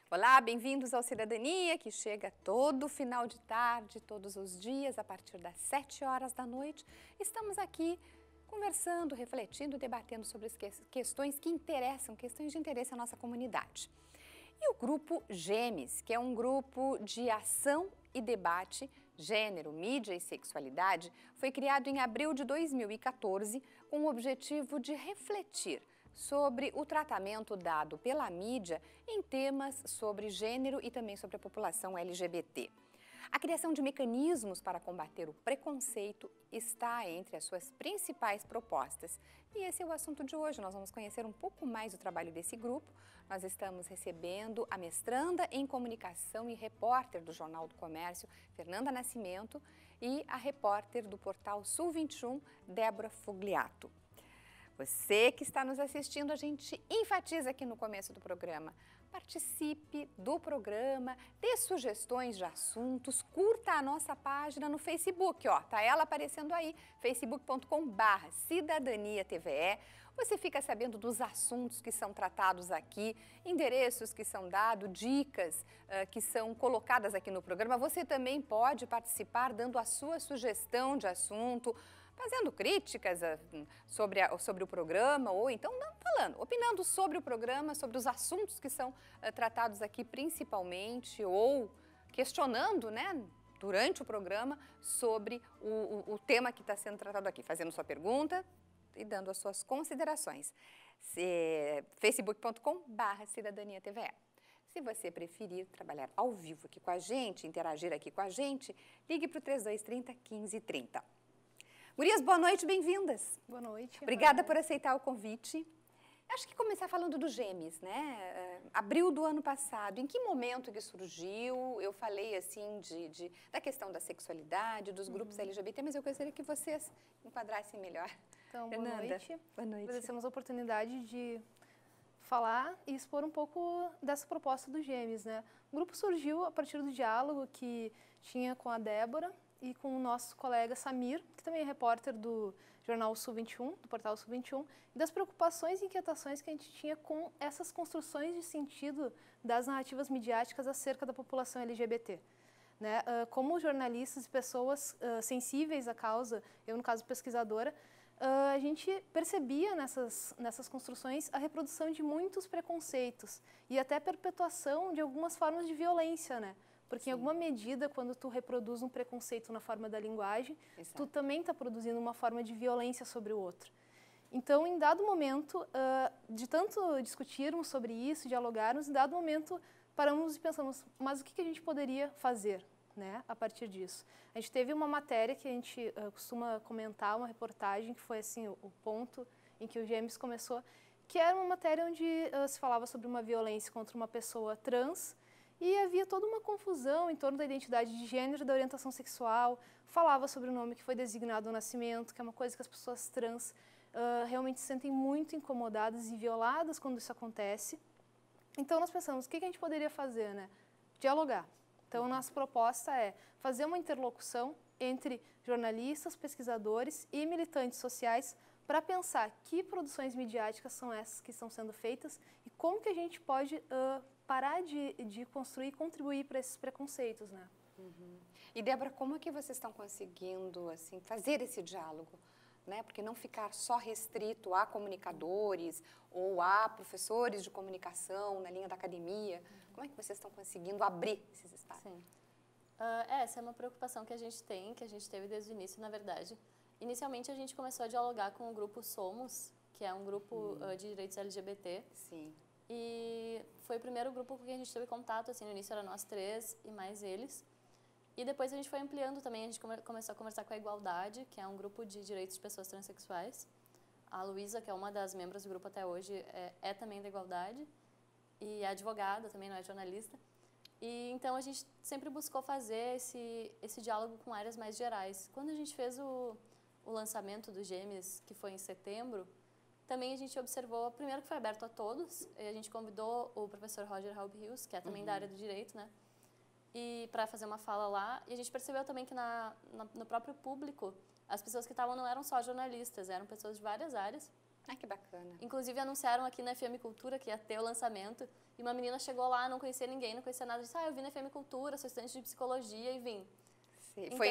Olá, bem-vindos ao Cidadania, que chega todo final de tarde, todos os dias, a partir das 7 horas da noite. Estamos aqui conversando, refletindo, debatendo sobre as questões que interessam, questões de interesse à nossa comunidade. E o grupo GEMES, que é um grupo de ação e debate, gênero, mídia e sexualidade, foi criado em abril de 2014 com o objetivo de refletir sobre o tratamento dado pela mídia em temas sobre gênero e também sobre a população LGBT. A criação de mecanismos para combater o preconceito está entre as suas principais propostas. E esse é o assunto de hoje. Nós vamos conhecer um pouco mais do trabalho desse grupo. Nós estamos recebendo a mestranda em comunicação e repórter do Jornal do Comércio, Fernanda Nascimento, e a repórter do portal Sul 21, Débora Fogliato. Você que está nos assistindo, a gente enfatiza aqui no começo do programa. Participe do programa, dê sugestões de assuntos, curta a nossa página no Facebook, ó, tá ela aparecendo aí, facebook.com/cidadaniatve. Você fica sabendo dos assuntos que são tratados aqui, endereços que são dados, dicas que são colocadas aqui no programa. Você também pode participar dando a sua sugestão de assunto, fazendo críticas sobre o programa ou então não falando, opinando sobre o programa, sobre os assuntos que são tratados aqui principalmente ou questionando, né, durante o programa sobre o tema que está sendo tratado aqui, fazendo sua pergunta e dando as suas considerações. facebook.com/cidadaniatve. Se você preferir trabalhar ao vivo aqui com a gente, interagir aqui com a gente, ligue para o 3230 1530. Gurias, boa noite, bem-vindas. Boa noite. Obrigada por aceitar o convite. Acho que começar falando do GEMES, né? Abril do ano passado, em que momento que surgiu? Eu falei, assim, da questão da sexualidade, dos grupos LGBT, mas eu gostaria que vocês enquadrassem melhor. Então, Fernanda, boa noite. Boa noite. Agradecemos a oportunidade de falar e expor um pouco dessa proposta do GEMES, né? O grupo surgiu a partir do diálogo que tinha com a Débora e com o nosso colega Samir, que também é repórter do Jornal Sul 21, do portal Sul 21, e das preocupações e inquietações que a gente tinha com essas construções de sentido das narrativas midiáticas acerca da população LGBT. Né? Como jornalistas e pessoas sensíveis à causa, eu no caso pesquisadora, a gente percebia nessas construções a reprodução de muitos preconceitos e até perpetuação de algumas formas de violência, né? Porque Sim. Em alguma medida, quando tu reproduz um preconceito na forma da linguagem, Exato. Tu também está produzindo uma forma de violência sobre o outro. Então, em dado momento, de tanto discutirmos sobre isso, dialogarmos, em dado momento paramos e pensamos, mas o que a gente poderia fazer, né, a partir disso? A gente teve uma matéria que a gente costuma comentar, uma reportagem, que foi assim, o ponto em que o GEMES começou, que era uma matéria onde se falava sobre uma violência contra uma pessoa trans, e havia toda uma confusão em torno da identidade de gênero e da orientação sexual, falava sobre o nome que foi designado ao nascimento, que é uma coisa que as pessoas trans realmente se sentem muito incomodadas e violadas quando isso acontece. Então nós pensamos, o que a gente poderia fazer, né? Dialogar. Então nossa proposta é fazer uma interlocução entre jornalistas, pesquisadores e militantes sociais para pensar que produções midiáticas são essas que estão sendo feitas e como que a gente pode parar de construir e contribuir para esses preconceitos, né? E, Débora, como é que vocês estão conseguindo, assim, fazer esse diálogo? Né? Porque não ficar só restrito a comunicadores ou a professores de comunicação na linha da academia. Como é que vocês estão conseguindo abrir esses espaços? Sim. Essa é uma preocupação que a gente tem, que a gente teve desde o início, na verdade. Inicialmente, a gente começou a dialogar com o grupo Somos, que é um grupo de direitos LGBT. Sim. E foi o primeiro grupo com quem a gente teve contato, assim, no início era nós três e mais eles. E depois a gente foi ampliando também, a gente começou a conversar com a Igualdade, que é um grupo de direitos de pessoas transexuais. A Luísa, que é uma das membros do grupo até hoje, é também da Igualdade. E é advogada, também não é jornalista. E então a gente sempre buscou fazer esse diálogo com áreas mais gerais. Quando a gente fez o lançamento do GEMES, que foi em setembro, também a gente observou, primeiro que foi aberto a todos, e a gente convidou o professor Roger Halb-Hills, que é também da área do direito, né? E para fazer uma fala lá, e a gente percebeu também que no próprio público, as pessoas que estavam não eram só jornalistas, eram pessoas de várias áreas. Ah, que bacana. Inclusive, anunciaram aqui na FM Cultura que ia ter o lançamento. E uma menina chegou lá, não conhecia ninguém, não conhecia nada. Disse, eu vim na FM Cultura, sou estudante de psicologia e vim. Sim. Então,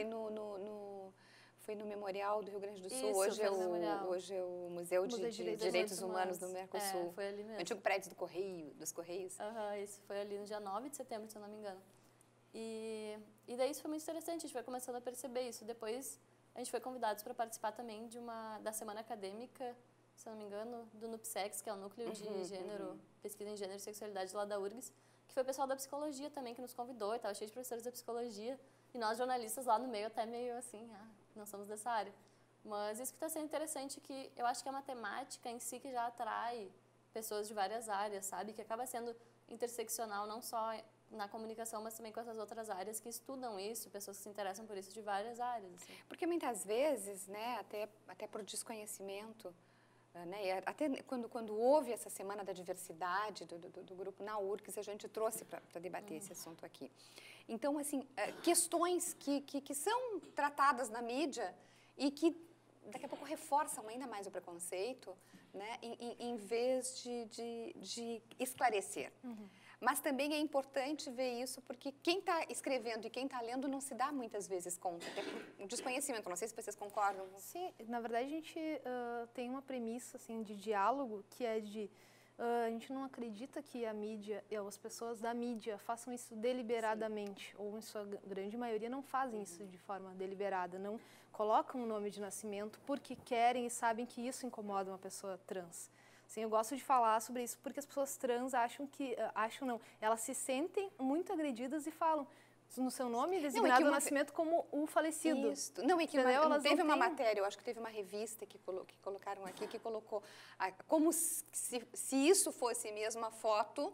foi no Memorial do Rio Grande do Sul. Isso, hoje, foi é o Museu de Direitos Humanos do Mercosul. Foi ali mesmo. Antigo prédio dos Correios. Isso foi ali no dia 9 de setembro, se eu não me engano. E daí isso foi muito interessante, a gente foi começando a perceber isso. Depois, a gente foi convidados para participar também da Semana Acadêmica, se eu não me engano, do NUPSEX, que é o Núcleo de Gênero, Pesquisa em Gênero e Sexualidade lá da URGS, que foi o pessoal da psicologia também que nos convidou, e estava cheio de professores da psicologia, e nós jornalistas lá no meio até meio assim, não somos dessa área. Mas isso que está sendo interessante, que eu acho que a matemática em si que já atrai pessoas de várias áreas, sabe? Que acaba sendo interseccional não só na comunicação, mas também com essas outras áreas que estudam isso, pessoas que se interessam por isso de várias áreas. Assim. Porque muitas vezes, né, até por desconhecimento, né, e até quando houve essa Semana da Diversidade do grupo na URGS, a gente trouxe para debater esse assunto aqui. Então, assim, questões que são tratadas na mídia e que daqui a pouco reforçam ainda mais o preconceito, né, em vez de esclarecer. Mas também é importante ver isso porque quem está escrevendo e quem está lendo não se dá muitas vezes conta, até por desconhecimento. Não sei se vocês concordam. Sim, na verdade a gente tem uma premissa assim, de diálogo que é de... a gente não acredita que a mídia, as pessoas da mídia façam isso deliberadamente, sim, ou em sua grande maioria não fazem isso de forma deliberada, não colocam o nome de nascimento porque querem e sabem que isso incomoda uma pessoa trans. Sim, eu gosto de falar sobre isso porque as pessoas trans elas se sentem muito agredidas e falam no seu nome designado o nascimento como o falecido. Isso. Não, é que teve uma matéria, eu acho que teve uma revista que colocaram aqui, que colocou como se isso fosse mesmo a foto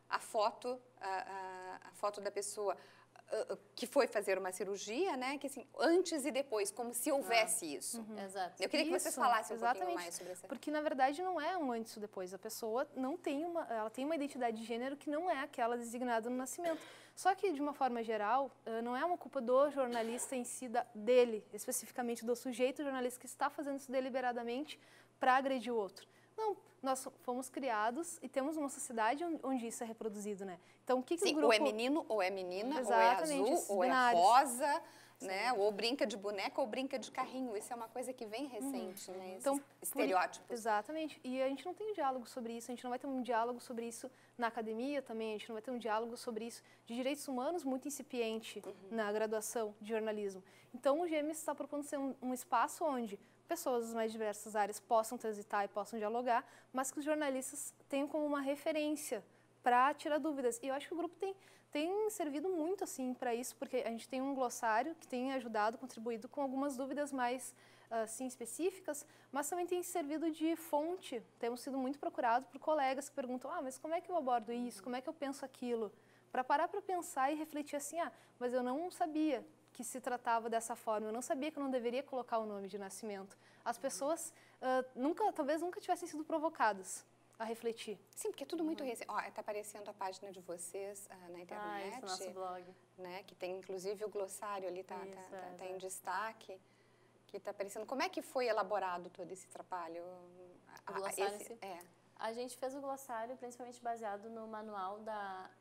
da pessoa que foi fazer uma cirurgia, né? Que assim, antes e depois, como se houvesse isso. Exato. Eu queria que vocês falassem um pouquinho mais sobre isso. Porque na verdade não é um antes e depois. A pessoa ela tem uma identidade de gênero que não é aquela designada no nascimento. Só que de uma forma geral, não é uma culpa do jornalista em si, dele, especificamente do sujeito jornalista que está fazendo isso deliberadamente para agredir o outro. Não, nós fomos criados e temos uma sociedade onde isso é reproduzido, né? Então, o que o grupo... ou é menino, ou é menina, exatamente, ou é azul, ou é rosa, né? Ou brinca de boneca, ou brinca de carrinho. Isso é uma coisa que vem recente, né? Então, estereótipos. Exatamente. E a gente não tem diálogo sobre isso, a gente não vai ter um diálogo sobre isso na academia também, a gente não vai ter um diálogo sobre isso de direitos humanos muito incipiente na graduação de jornalismo. Então, o GEMES está propondo ser um espaço onde pessoas das mais diversas áreas possam transitar e possam dialogar, mas que os jornalistas tenham como uma referência para tirar dúvidas. E eu acho que o grupo tem servido muito assim para isso, porque a gente tem um glossário que tem ajudado, contribuído com algumas dúvidas mais assim, específicas, mas também tem servido de fonte. Temos sido muito procurados por colegas que perguntam, mas como é que eu abordo isso? Como é que eu penso aquilo? Para parar para pensar e refletir assim, mas eu não sabia que se tratava dessa forma, eu não sabia que eu não deveria colocar o nome de nascimento. As pessoas talvez nunca tivessem sido provocadas a refletir. Sim, porque é tudo muito recente. Está aparecendo a página de vocês na internet. Isso, nosso blog. Né, que tem inclusive o glossário ali, tá em destaque, que está aparecendo. Como é que foi elaborado todo esse trabalho? O glossário A gente fez o glossário principalmente baseado no manual da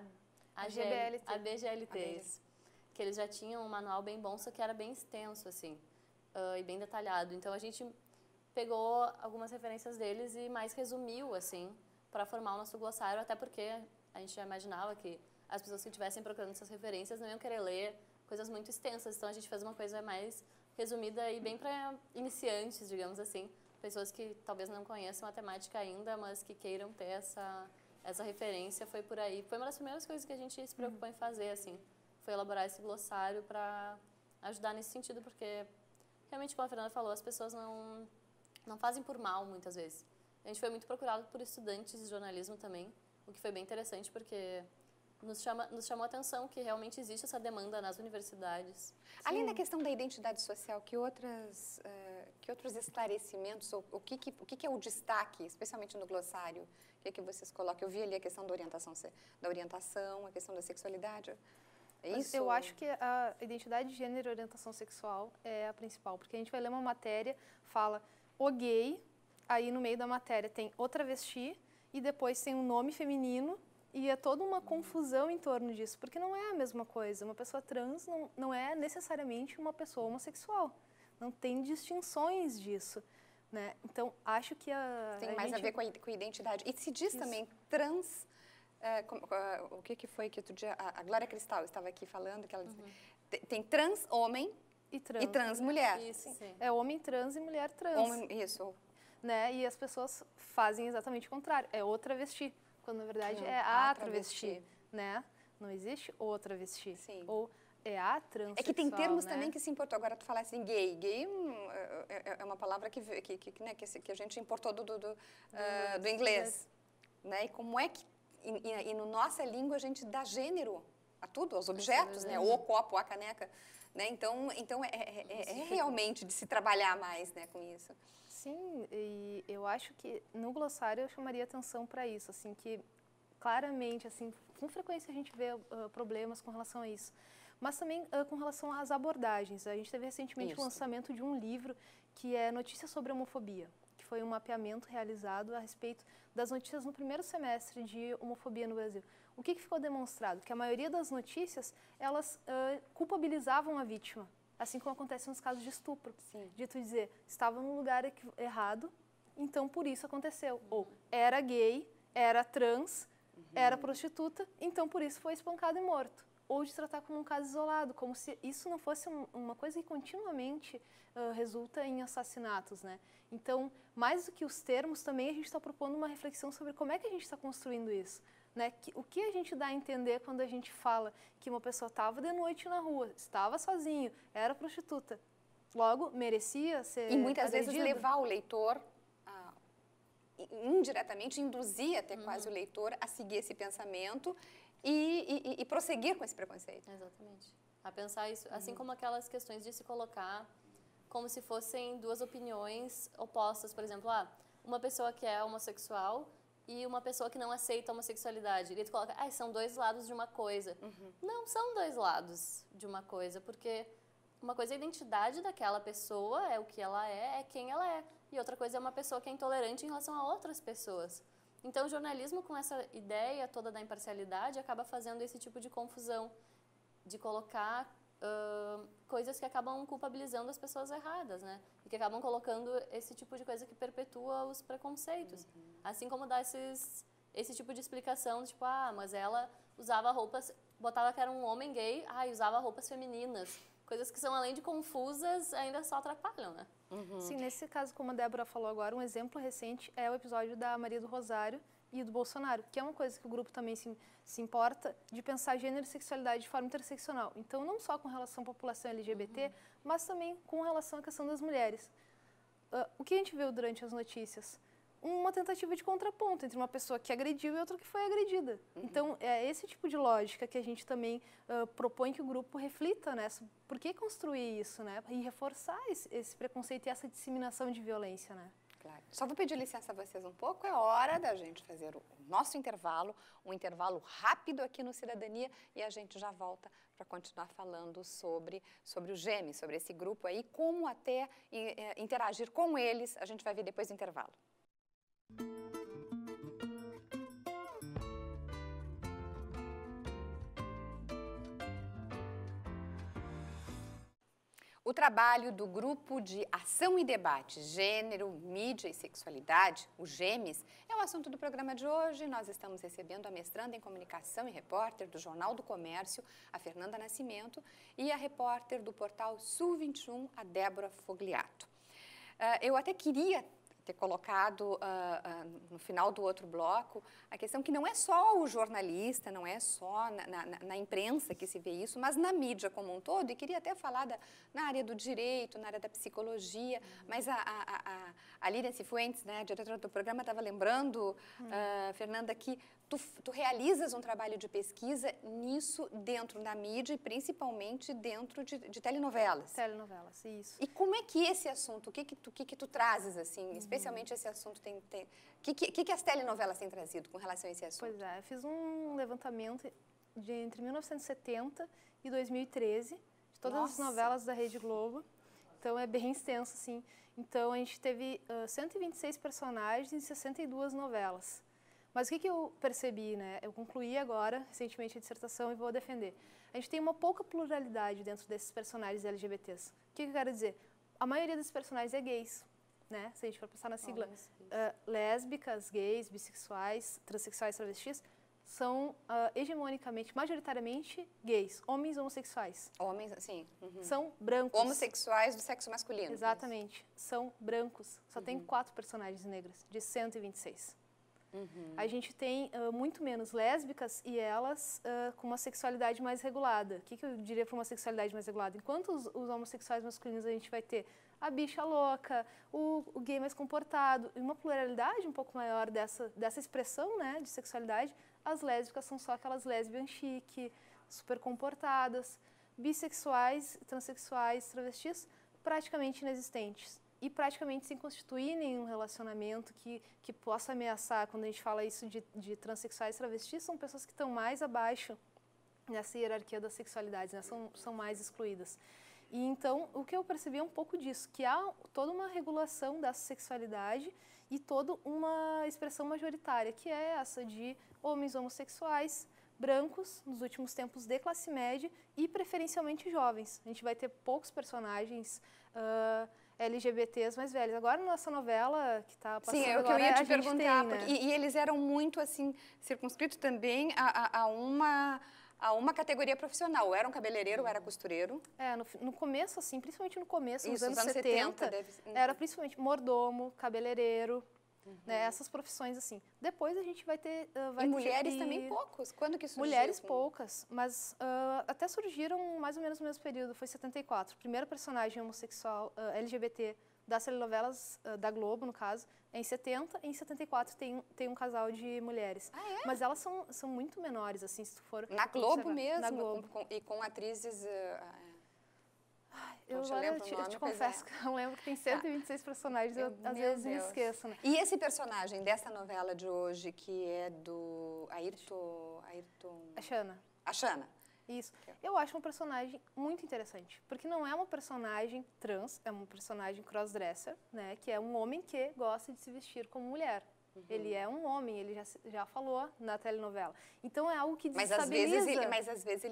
ABGLT. Que eles já tinham um manual bem bom, só que era bem extenso, assim, e bem detalhado. Então, a gente pegou algumas referências deles e mais resumiu, assim, para formar o nosso glossário, até porque a gente já imaginava que as pessoas que estivessem procurando essas referências não iam querer ler coisas muito extensas. Então, a gente fez uma coisa mais resumida e bem para iniciantes, digamos assim, pessoas que talvez não conheçam a temática ainda, mas que queiram ter essa referência. Foi por aí. Foi uma das primeiras coisas que a gente se preocupou em fazer, assim. Foi elaborar esse glossário para ajudar nesse sentido, porque realmente, como a Fernanda falou, as pessoas não fazem por mal, muitas vezes. A gente foi muito procurado por estudantes de jornalismo também, o que foi bem interessante, porque nos chamou a atenção que realmente existe essa demanda nas universidades. Além da questão da identidade social, que outros esclarecimentos, o que é o destaque, especialmente no glossário, o que vocês colocam? Eu vi ali a questão da orientação, a questão da sexualidade. Isso? Eu acho que a identidade de gênero e orientação sexual é a principal, porque a gente vai ler uma matéria, fala o gay, aí no meio da matéria tem o travesti e depois tem um nome feminino e é toda uma confusão em torno disso, porque não é a mesma coisa. Uma pessoa trans não é necessariamente uma pessoa homossexual. Não tem distinções disso, né? Então, acho que tem mais a ver com a identidade. E se diz também trans... o que foi que outro dia... A Glória Cristal estava aqui falando, que ela tem trans homem e trans mulher. Isso, sim. É homem trans e mulher trans. Isso. Né? E as pessoas fazem exatamente o contrário. É o travesti, quando na verdade é a travesti, né? Não existe o travesti. Sim. Ou é a transexual, é que tem termos né? também que se importou. Agora, tu falasse em gay. Gay é uma palavra que a gente importou do inglês. Né? E como é que... E na nossa língua a gente dá gênero a tudo, aos objetos, né? O copo, a caneca. Né? Então é realmente de se trabalhar mais, né, com isso. Sim, e eu acho que no glossário eu chamaria atenção para isso, assim, que claramente, assim, com frequência a gente vê problemas com relação a isso. Mas também com relação às abordagens. A gente teve recentemente o lançamento de um livro que é Notícias sobre Homofobia, que foi um mapeamento realizado a respeito das notícias no primeiro semestre de homofobia no Brasil. O que ficou demonstrado? Que a maioria das notícias, elas culpabilizavam a vítima, assim como acontece nos casos de estupro. Sim. De tu dizer, estava no lugar errado, então por isso aconteceu. Ou era gay, era trans, era prostituta, então por isso foi espancado e morto. Ou de tratar como um caso isolado, como se isso não fosse uma coisa que continuamente resulta em assassinatos, né? Então, mais do que os termos, também a gente está propondo uma reflexão sobre como é que a gente está construindo isso, né? O que a gente dá a entender quando a gente fala que uma pessoa estava de noite na rua, estava sozinho, era prostituta, logo merecia ser E muitas agredido. vezes levar o leitor, indiretamente, induzir até quase o leitor a seguir esse pensamento e prosseguir com esse preconceito. Exatamente. A pensar isso, assim como aquelas questões de se colocar como se fossem duas opiniões opostas. Por exemplo, uma pessoa que é homossexual e uma pessoa que não aceita a homossexualidade. E tu coloca, são dois lados de uma coisa. Não são dois lados de uma coisa, porque uma coisa é a identidade daquela pessoa, é o que ela é quem ela é. E outra coisa é uma pessoa que é intolerante em relação a outras pessoas. Então, o jornalismo, com essa ideia toda da imparcialidade, acaba fazendo esse tipo de confusão, de colocar coisas que acabam culpabilizando as pessoas erradas, né? E que acabam colocando esse tipo de coisa que perpetua os preconceitos. Assim como dá esse tipo de explicação, tipo, mas ela usava roupas, botava que era um homem gay, e usava roupas femininas. Coisas que são, além de confusas, ainda só atrapalham, né? Sim, nesse caso, como a Débora falou agora, um exemplo recente é o episódio da Maria do Rosário e do Bolsonaro, que é uma coisa que o grupo também se importa de pensar gênero e sexualidade de forma interseccional. Então, não só com relação à população LGBT, mas também com relação à questão das mulheres. O que a gente viu durante as notícias? Uma tentativa de contraponto entre uma pessoa que agrediu e outra que foi agredida. Então, é esse tipo de lógica que a gente também propõe que o grupo reflita, né? Por que construir isso, né? E reforçar esse preconceito e essa disseminação de violência, né? Claro. Só vou pedir licença a vocês um pouco, é hora da gente fazer o nosso intervalo, um intervalo rápido aqui no Cidadania, e a gente já volta para continuar falando sobre os gêmeos, sobre esse grupo aí, como até interagir com eles, a gente vai ver depois do intervalo. O trabalho do Grupo de Ação e Debate, Gênero, Mídia e Sexualidade, o GEMES, é o assunto do programa de hoje. Nós estamos recebendo a mestranda em Comunicação e repórter do Jornal do Comércio, a Fernanda Nascimento, e a repórter do portal Sul 21, a Débora Fogliato. Eu até queria ter colocado no final do outro bloco a questão que não é só o jornalista, não é só na imprensa que se vê isso, mas na mídia como um todo, e queria até falar na área do direito, na área da psicologia, mas a Lilian Cifuentes, né, a diretora do programa, estava lembrando, Fernanda, que tu realizas um trabalho de pesquisa nisso dentro da mídia e principalmente dentro de telenovelas. Telenovelas, isso. E como é que esse assunto, o que tu trazes, assim, especialmente esse assunto o que as telenovelas têm trazido com relação a esse assunto? Pois é, eu fiz um levantamento entre 1970 e 2013, de todas as novelas da Rede Globo. Então é bem extenso, assim. Então a gente teve 126 personagens em 62 novelas. Mas o que eu percebi, né? Eu concluí agora, recentemente, a dissertação e vou defender. A gente tem uma pouca pluralidade dentro desses personagens LGBTs. O que eu quero dizer? A maioria desses personagens é gays, né? Se a gente for pensar na sigla, lésbicas, gays, bissexuais, transexuais, travestis, são hegemonicamente, majoritariamente gays, homens homossexuais. Homens, sim. São brancos. Homossexuais do sexo masculino. Exatamente. São brancos. Só tem 4 personagens negras, de 126. A gente tem muito menos lésbicas e elas com uma sexualidade mais regulada. O que eu diria para uma sexualidade mais regulada? Enquanto os homossexuais masculinos a gente vai ter a bicha louca, o gay mais comportado, e uma pluralidade um pouco maior dessa expressão, né, de sexualidade, as lésbicas são só aquelas lésbias chique, super comportadas, bissexuais, transexuais, travestis, praticamente inexistentes. E praticamente sem constituir nenhum relacionamento que possa ameaçar. Quando a gente fala isso de transexuais, travestis, são pessoas que estão mais abaixo nessa hierarquia das sexualidades, né? São mais excluídas. E então, o que eu percebi é um pouco disso, que há toda uma regulação dessa sexualidade e toda uma expressão majoritária, que é essa de homens homossexuais, brancos, nos últimos tempos de classe média e preferencialmente jovens. A gente vai ter poucos personagens LGBTs mais velhos. Agora, nossa novela que está passando Sim, é o que eu ia te perguntar. Tem, né? E eles eram muito, assim, circunscritos também a uma categoria profissional. Ou era um cabeleireiro, ou era costureiro. No começo, assim, principalmente no começo, nos anos 70 era principalmente mordomo, cabeleireiro, né, essas profissões, assim. Depois a gente vai ter... e mulheres também poucos? Quando que surgiu? Mulheres poucas, mas até surgiram mais ou menos no mesmo período, foi 74. O primeiro personagem homossexual LGBT das telenovelas da Globo, no caso, é em 70, e em 74 tem um casal de mulheres. Ah, é? Mas elas são muito menores, assim, se tu for... Na Globo mesmo? Na Globo. E com atrizes... Eu te confesso que eu lembro que tem 126 personagens, eu às vezes me esqueço, né? E esse personagem dessa novela de hoje, que é do Ayrton... A Xana. A Xana. Isso. Eu acho um personagem muito interessante, porque não é uma personagem trans, é uma personagem crossdresser, né? Que é um homem que gosta de se vestir como mulher. Ele é um homem, ele já falou na telenovela. Então é algo que desestabiliza. Mas às vezes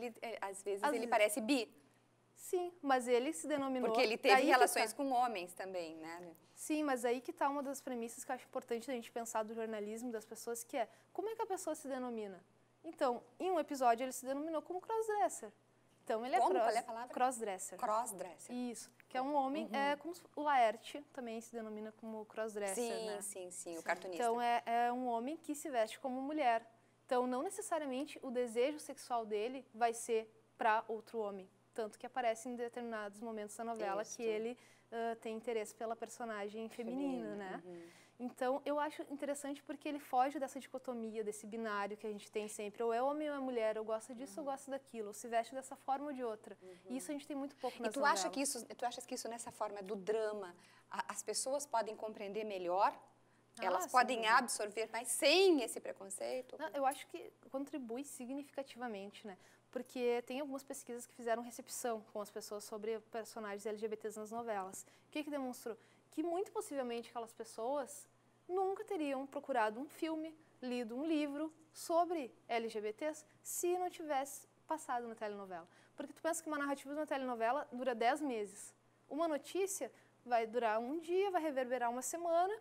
ele parece bi. Sim, mas ele se denominou... Porque ele teve relações com homens também, né? Sim, mas aí que está uma das premissas que eu acho importante a gente pensar do jornalismo das pessoas, que é, como é que a pessoa se denomina? Então, em um episódio ele se denominou como crossdresser. Então ele Qual é a palavra? Crossdresser. Crossdresser. Isso, que é um homem, como o Laerte também se denomina como crossdresser, né? Sim, o cartunista. Então é um homem que se veste como mulher. Então não necessariamente o desejo sexual dele vai ser para outro homem. Tanto que aparece em determinados momentos da novela que ele tem interesse pela personagem feminina, né? Então, eu acho interessante porque ele foge dessa dicotomia, desse binário que a gente tem sempre. Ou é homem ou é mulher, ou gosta disso ou gosta daquilo. Ou se veste dessa forma ou de outra. E isso a gente tem muito pouco nas novelas. Tu achas que isso nessa forma do drama, as pessoas podem compreender melhor? Elas podem absorver mais sem esse preconceito? Não, eu acho que contribui significativamente, né? Porque tem algumas pesquisas que fizeram recepção com as pessoas sobre personagens LGBTs nas novelas. O que demonstrou? Que muito possivelmente aquelas pessoas nunca teriam procurado um filme, lido um livro sobre LGBTs se não tivesse passado na telenovela. Porque tu pensa que uma narrativa de uma telenovela dura 10 meses. Uma notícia vai durar um dia, vai reverberar uma semana.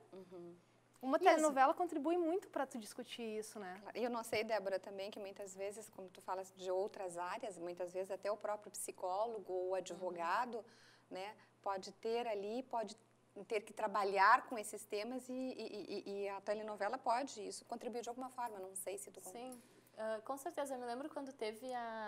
Uma telenovela contribui muito para tu discutir isso, né? E eu não sei, Débora, também, que muitas vezes, como tu falas de outras áreas, muitas vezes até o próprio psicólogo ou advogado, né, pode ter que trabalhar com esses temas e a telenovela pode isso contribuir de alguma forma, não sei se tu... Sim, com certeza. Eu me lembro quando teve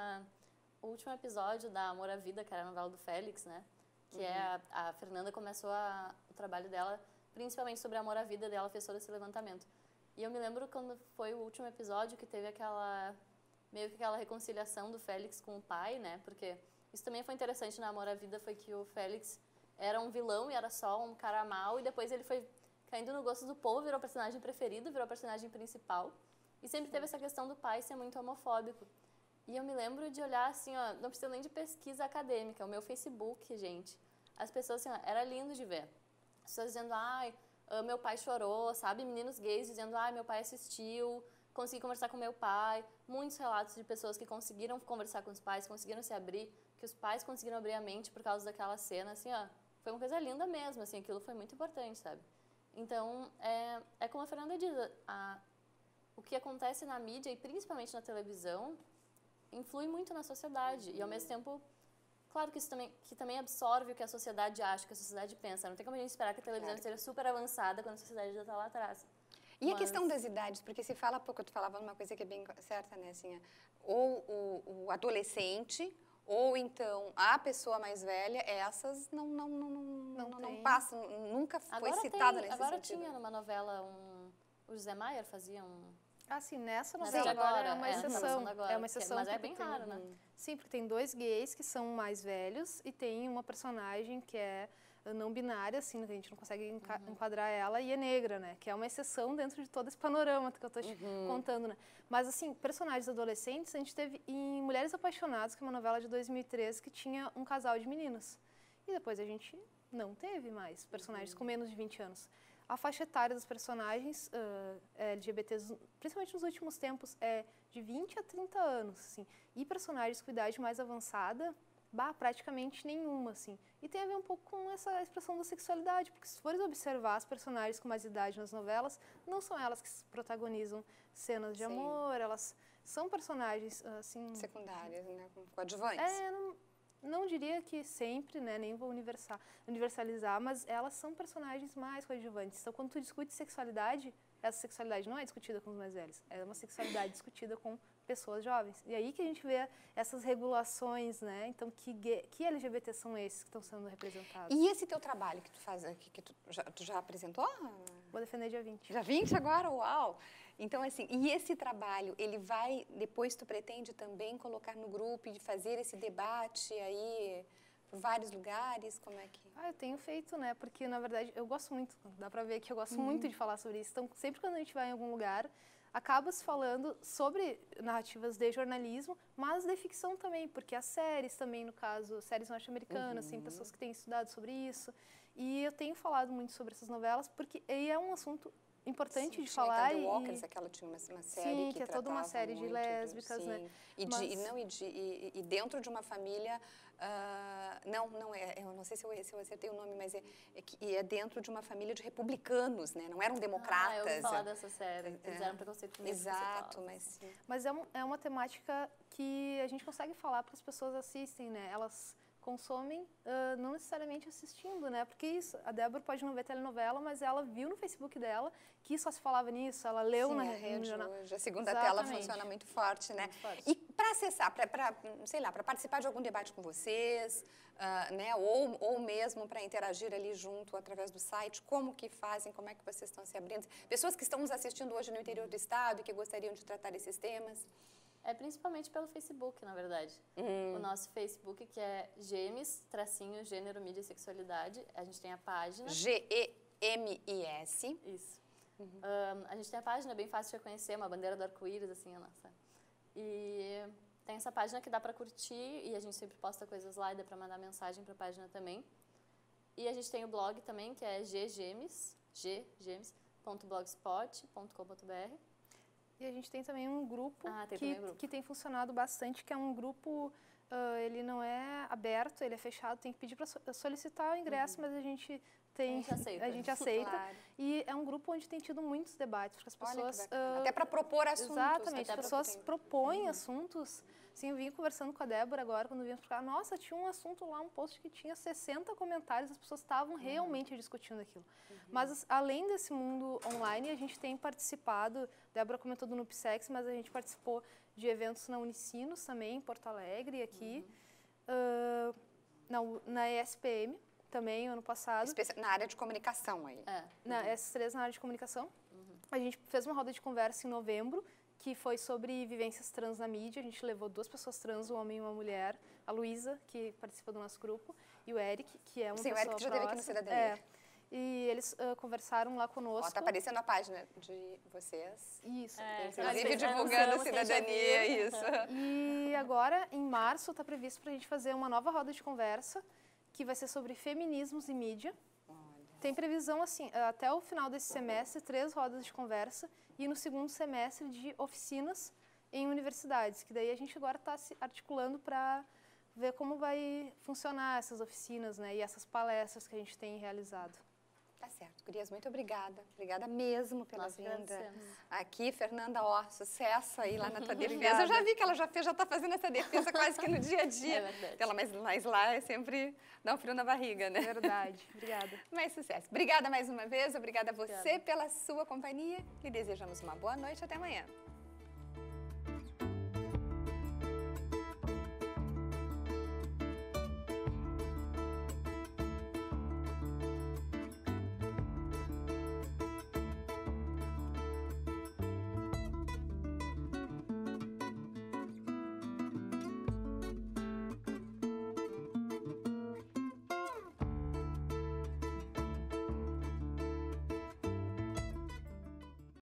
o último episódio da Amor à Vida, que era a novela do Félix, né? Que a Fernanda começou o trabalho dela principalmente sobre Amor à Vida dela, fez todo esse levantamento. E eu me lembro quando foi o último episódio que teve meio que aquela reconciliação do Félix com o pai, né? Porque isso também foi interessante na Amor à Vida, foi que o Félix era um vilão e era só um cara mau, e depois ele foi caindo no gosto do povo, virou o personagem preferido, virou o personagem principal. E sempre teve essa questão do pai ser muito homofóbico. E eu me lembro de olhar assim, ó, não precisa nem de pesquisa acadêmica, o meu Facebook, gente, as pessoas, assim, ó, era lindo de ver. As pessoas dizendo, ai, meu pai chorou, sabe? Meninos gays dizendo, ai, meu pai assistiu, consegui conversar com meu pai. Muitos relatos de pessoas que conseguiram conversar com os pais, conseguiram se abrir, que os pais conseguiram abrir a mente por causa daquela cena, assim, ó. Foi uma coisa linda mesmo, assim, aquilo foi muito importante, sabe? Então, é como a Fernanda diz, o que acontece na mídia e principalmente na televisão influi muito na sociedade e ao mesmo tempo, claro que isso também absorve o que a sociedade acha, o que a sociedade pensa. Não tem como a gente esperar que a televisão esteja super avançada quando a sociedade já está lá atrás. E a questão das idades, porque se fala pouco, tu falava uma coisa que é bem certa, né, assim, ou o adolescente, ou então a pessoa mais velha, essas não passam, nunca foi citada nesse agora sentido. Tinha numa novela, o José Maier fazia Assim, nessa novela agora é uma exceção. É uma exceção. Mas é bem raro, né? Sim, porque tem 2 gays que são mais velhos e tem uma personagem que é não binária, assim, que a gente não consegue enquadrar ela, e é negra, né? Que é uma exceção dentro de todo esse panorama que eu tô te contando, né? Mas, assim, personagens adolescentes, a gente teve em Mulheres Apaixonadas, que é uma novela de 2013, que tinha um casal de meninos. E depois a gente não teve mais personagens com menos de 20 anos. A faixa etária dos personagens LGBTs, principalmente nos últimos tempos, é de 20 a 30 anos, assim. E personagens com idade mais avançada, praticamente nenhuma, assim. E tem a ver um pouco com essa expressão da sexualidade, porque se fores observar as personagens com mais idade nas novelas, não são elas que protagonizam cenas de amor, elas são personagens, assim... secundárias, né? Coadjuvantes. Não diria que sempre, né, nem vou universalizar, mas elas são personagens mais coadjuvantes. Então, quando tu discute sexualidade, essa sexualidade não é discutida com os mais velhos, é uma sexualidade discutida com pessoas jovens. E aí que a gente vê essas regulações, né? Então, que LGBT são esses que estão sendo representados? E esse teu trabalho que tu faz, que tu já apresentou? Vou defender dia 20. Dia 20 agora? Uau! Então, assim, e esse trabalho, ele vai, depois tu pretende também colocar no grupo e fazer esse debate aí por vários lugares? Como é que... Eu tenho feito, né? Porque, na verdade, eu gosto muito, dá pra ver que eu gosto muito de falar sobre isso. Então, sempre quando a gente vai em algum lugar, acaba se falando sobre narrativas de jornalismo, mas de ficção também, porque as séries também, no caso, séries norte-americanas, tem pessoas que têm estudado sobre isso. E eu tenho falado muito sobre essas novelas, porque é um assunto importante de falar. The Walkers, aquela tinha uma série sim, que é toda uma série de lésbicas, sim. né? E dentro de uma família, eu não sei se eu acertei o nome, mas é dentro de uma família de republicanos, né? Não eram democratas. Eu ouvi falar dessa série, fizeram preconceito comigo. Exato, mas sim. Mas é uma temática que a gente consegue falar porque as pessoas assistem, né? Elas consomem não necessariamente assistindo, né? Porque isso, a Débora pode não ver telenovela, mas ela viu no Facebook dela que só se falava nisso, ela leu na rede jornal. Hoje, a segunda tela funciona muito forte, né? Muito forte. E para acessar, para participar de algum debate com vocês, né? Ou mesmo para interagir ali junto através do site, como que fazem, como é que vocês estão se abrindo? Pessoas que estão nos assistindo hoje no interior do estado e que gostariam de tratar esses temas? É principalmente pelo Facebook, na verdade. O nosso Facebook, que é Gemes, Gênero, Mídia e Sexualidade. A gente tem a página. GEMIS. Isso. A gente tem a página, é bem fácil de reconhecer, uma bandeira do arco-íris, assim, a nossa. E tem essa página que dá pra curtir, e a gente sempre posta coisas lá, e dá pra mandar mensagem pra página também. E a gente tem o blog também, que é ggemes.blogspot.com.br. E a gente tem também um grupo que tem funcionado bastante, que é um grupo, ele não é aberto, ele é fechado, tem que pedir para solicitar o ingresso, mas a gente aceita. Claro. E é um grupo onde tem tido muitos debates, porque as pessoas... até para propor assuntos. Exatamente, as pessoas propõem assuntos. Sim, eu vim conversando com a Débora agora, quando vimos para cá, nossa, tinha um assunto lá, um post que tinha 60 comentários, as pessoas estavam realmente discutindo aquilo. Mas, além desse mundo online, a gente tem participado, a Débora comentou do Nupsex, mas a gente participou de eventos na Unicinos também, em Porto Alegre, aqui, na ESPM também, ano passado. Na área de comunicação aí. Essas 3 na área de comunicação. A gente fez uma roda de conversa em novembro, que foi sobre vivências trans na mídia. A gente levou 2 pessoas trans, um homem e uma mulher, a Luísa, que participa do nosso grupo, e o Eric, que é uma pessoa o Eric já esteve aqui no Cidadania. E eles conversaram lá conosco. Está aparecendo a página de vocês. Isso. Inclusive divulgando Cidadania, isso. E agora, em março, está previsto para a gente fazer uma nova roda de conversa, que vai ser sobre feminismos e mídia. Olha. Tem previsão, assim, até o final desse semestre, 3 rodas de conversa e no segundo semestre de oficinas em universidades, que daí a gente agora está se articulando para ver como vai funcionar essas oficinas, né, e essas palestras que a gente tem realizado. Tá certo. Gurias, muito obrigada. Obrigada mesmo pela Nós vinda agradecemos. aqui. Fernanda, ó, sucesso aí lá na tua defesa. Eu já vi que ela já está fazendo essa defesa quase que no dia a dia. É verdade. Mas lá é sempre dá um frio na barriga, né? Verdade. Obrigada. Mais sucesso. Obrigada mais uma vez. Obrigada a você Obrigada. pela sua companhia. E desejamos uma boa noite. Até amanhã.